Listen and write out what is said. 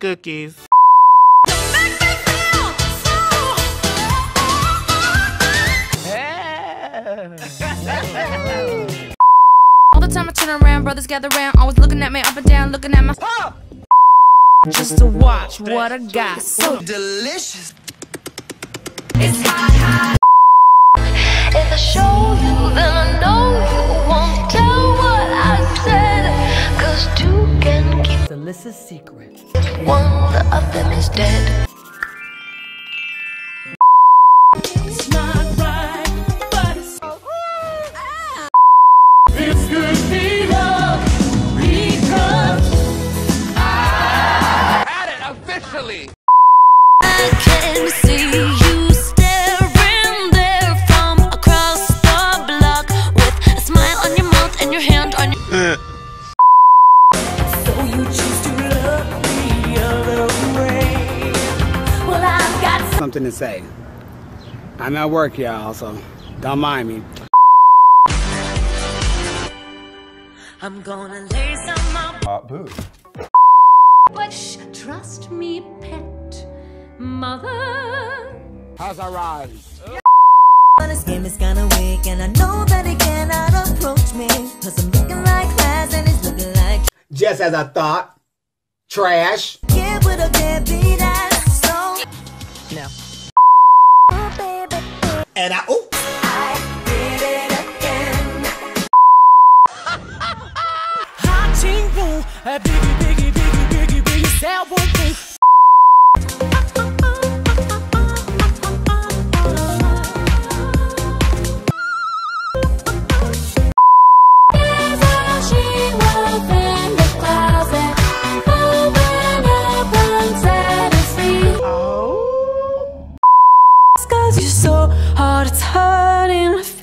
cookies. All the time I turn around, brothers gather around, always looking at me up and down, looking at my just to watch what I got. So delicious. It's hot. If I show you, then I know you won't tell what I said. 'Cause two can keep Delicious secret. one of them is dead. It's not right, but it's this could be love because Had it officially. I can see you staring there from across the block with a smile on your mouth and your hand on your so you choose to look the other way. Well, I've got Something to say. I'm at work, y'all, so don't mind me. I'm gonna lay some up. Boo. But shh, trust me, pet mother. How's our ride? This game is kinda weak, and I know that he cannot approach me, 'cause I'm looking like class and he's looking like Just as I thought. Trash. kid with a deadbeat ass. So No. oh baby, And I did it again. Hot ching boom, a biggie, sell boom boom. Cause you're so hard, it's hurting.